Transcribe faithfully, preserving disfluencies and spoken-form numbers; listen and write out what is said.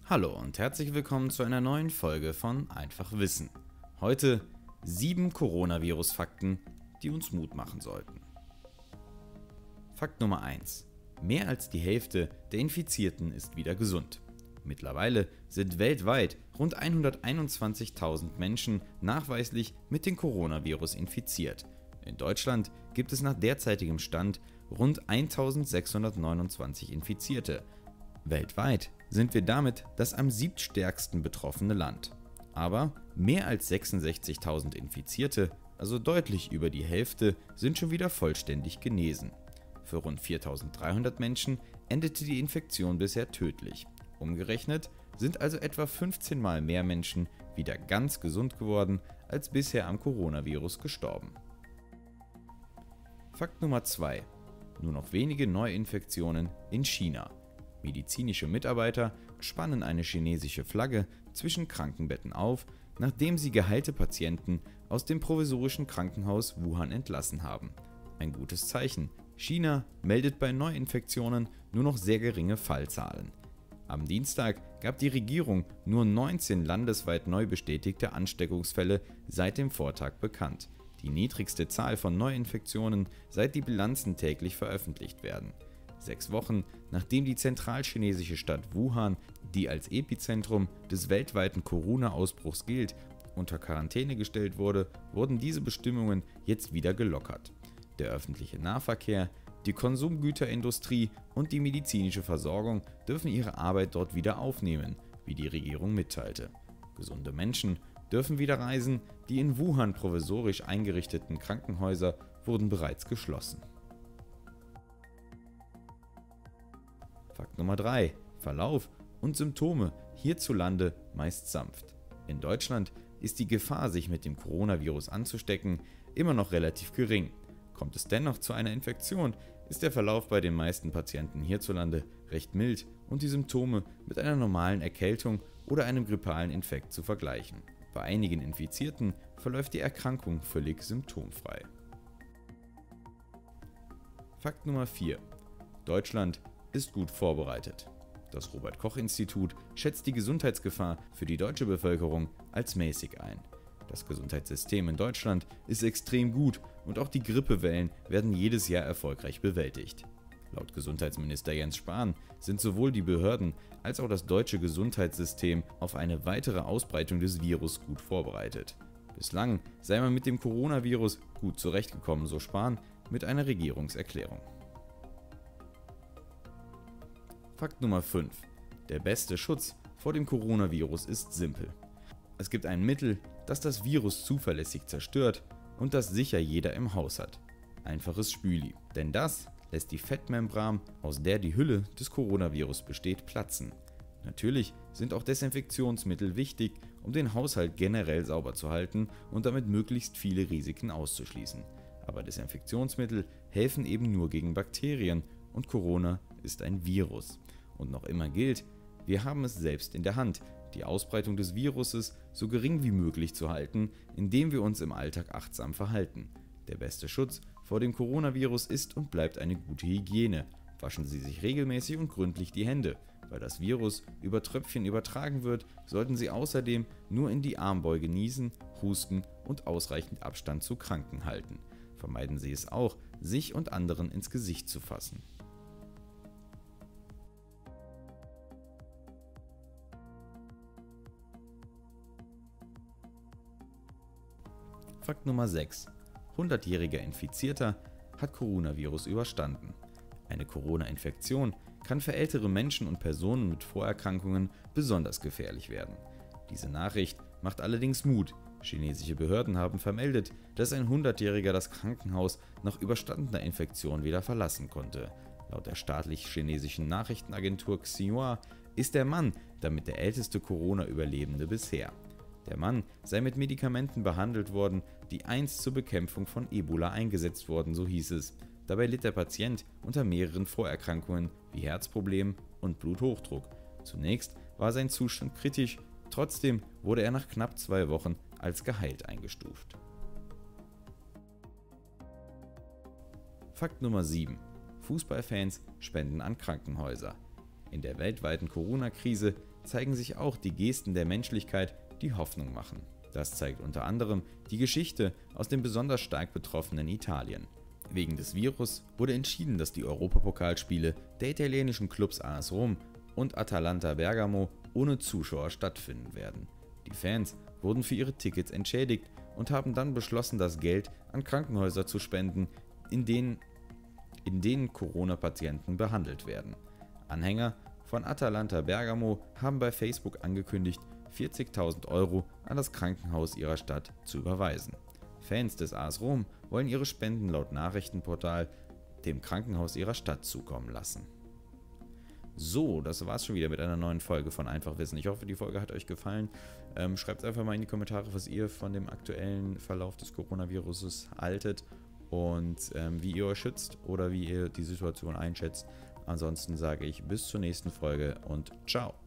Hallo und herzlich willkommen zu einer neuen Folge von Einfach Wissen. Heute sieben Coronavirus-Fakten, die uns Mut machen sollten. Fakt Nummer eins. Mehr als die Hälfte der Infizierten ist wieder gesund. Mittlerweile sind weltweit rund hunderteinundzwanzigtausend Menschen nachweislich mit dem Coronavirus infiziert. In Deutschland gibt es nach derzeitigem Stand rund eintausendsechshundertneunundzwanzig Infizierte. Weltweit sind wir damit das am siebtstärksten betroffene Land. Aber mehr als sechsundsechzigtausend Infizierte, also deutlich über die Hälfte, sind schon wieder vollständig genesen. Für rund viertausenddreihundert Menschen endete die Infektion bisher tödlich. Umgerechnet sind also etwa fünfzehn Mal mehr Menschen wieder ganz gesund geworden, als bisher am Coronavirus gestorben. Fakt Nummer zwei. Nur noch wenige Neuinfektionen in China. Medizinische Mitarbeiter spannen eine chinesische Flagge zwischen Krankenbetten auf, nachdem sie geheilte Patienten aus dem provisorischen Krankenhaus Wuhan entlassen haben. Ein gutes Zeichen. China meldet bei Neuinfektionen nur noch sehr geringe Fallzahlen. Am Dienstag gab die Regierung nur neunzehn landesweit neu bestätigte Ansteckungsfälle seit dem Vortag bekannt. Die niedrigste Zahl von Neuinfektionen, seit die Bilanzen täglich veröffentlicht werden. Sechs Wochen nachdem die zentralchinesische Stadt Wuhan, die als Epizentrum des weltweiten Corona-Ausbruchs gilt, unter Quarantäne gestellt wurde, wurden diese Bestimmungen jetzt wieder gelockert. Der öffentliche Nahverkehr, die Konsumgüterindustrie und die medizinische Versorgung dürfen ihre Arbeit dort wieder aufnehmen, wie die Regierung mitteilte. Gesunde Menschen dürfen wieder reisen, die in Wuhan provisorisch eingerichteten Krankenhäuser wurden bereits geschlossen. Fakt Nummer drei. Verlauf und Symptome hierzulande meist sanft. In Deutschland ist die Gefahr, sich mit dem Coronavirus anzustecken, immer noch relativ gering. Kommt es dennoch zu einer Infektion, ist der Verlauf bei den meisten Patienten hierzulande recht mild und die Symptome mit einer normalen Erkältung oder einem grippalen Infekt zu vergleichen. Bei einigen Infizierten verläuft die Erkrankung völlig symptomfrei. Fakt Nummer vier. Deutschland ist gut vorbereitet. Das Robert-Koch-Institut schätzt die Gesundheitsgefahr für die deutsche Bevölkerung als mäßig ein. Das Gesundheitssystem in Deutschland ist extrem gut und auch die Grippewellen werden jedes Jahr erfolgreich bewältigt. Laut Gesundheitsminister Jens Spahn sind sowohl die Behörden als auch das deutsche Gesundheitssystem auf eine weitere Ausbreitung des Virus gut vorbereitet. Bislang sei man mit dem Coronavirus gut zurechtgekommen, so Spahn mit einer Regierungserklärung. Fakt Nummer fünf. Der beste Schutz vor dem Coronavirus ist simpel. Es gibt ein Mittel, das das Virus zuverlässig zerstört und das sicher jeder im Haus hat. Einfaches Spüli. Denn das lässt die Fettmembran, aus der die Hülle des Coronavirus besteht, platzen. Natürlich sind auch Desinfektionsmittel wichtig, um den Haushalt generell sauber zu halten und damit möglichst viele Risiken auszuschließen. Aber Desinfektionsmittel helfen eben nur gegen Bakterien und Corona ist ein Virus. Und noch immer gilt, wir haben es selbst in der Hand, die Ausbreitung des Viruses so gering wie möglich zu halten, indem wir uns im Alltag achtsam verhalten. Der beste Schutz vor dem Coronavirus ist und bleibt eine gute Hygiene. Waschen Sie sich regelmäßig und gründlich die Hände. Weil das Virus über Tröpfchen übertragen wird, sollten Sie außerdem nur in die Armbeuge niesen, husten und ausreichend Abstand zu Kranken halten. Vermeiden Sie es auch, sich und anderen ins Gesicht zu fassen. Fakt Nummer sechs. hundertjähriger Infizierter hat Coronavirus überstanden. Eine Corona-Infektion kann für ältere Menschen und Personen mit Vorerkrankungen besonders gefährlich werden. Diese Nachricht macht allerdings Mut. Chinesische Behörden haben vermeldet, dass ein hundertjähriger das Krankenhaus nach überstandener Infektion wieder verlassen konnte. Laut der staatlich-chinesischen Nachrichtenagentur Xinhua ist der Mann damit der älteste Corona-Überlebende bisher. Der Mann sei mit Medikamenten behandelt worden, die einst zur Bekämpfung von Ebola eingesetzt wurden, so hieß es. Dabei litt der Patient unter mehreren Vorerkrankungen wie Herzproblemen und Bluthochdruck. Zunächst war sein Zustand kritisch, trotzdem wurde er nach knapp zwei Wochen als geheilt eingestuft. Fakt Nummer sieben. Fußballfans spenden an Krankenhäuser. In der weltweiten Corona-Krise zeigen sich auch die Gesten der Menschlichkeit, die Hoffnung machen. Das zeigt unter anderem die Geschichte aus dem besonders stark betroffenen Italien. Wegen des Virus wurde entschieden, dass die Europapokalspiele der italienischen Clubs A S Rom und Atalanta Bergamo ohne Zuschauer stattfinden werden. Die Fans wurden für ihre Tickets entschädigt und haben dann beschlossen, das Geld an Krankenhäuser zu spenden, in denen, in denen Corona-Patienten behandelt werden. Anhänger von Atalanta Bergamo haben bei Facebook angekündigt, vierzigtausend Euro an das Krankenhaus ihrer Stadt zu überweisen. Fans des A S Rom wollen ihre Spenden laut Nachrichtenportal dem Krankenhaus ihrer Stadt zukommen lassen. So, das war's schon wieder mit einer neuen Folge von Einfach Wissen. Ich hoffe, die Folge hat euch gefallen. Ähm, schreibt einfach mal in die Kommentare, was ihr von dem aktuellen Verlauf des Coronaviruses haltet und ähm, wie ihr euch schützt oder wie ihr die Situation einschätzt. Ansonsten sage ich bis zur nächsten Folge und ciao.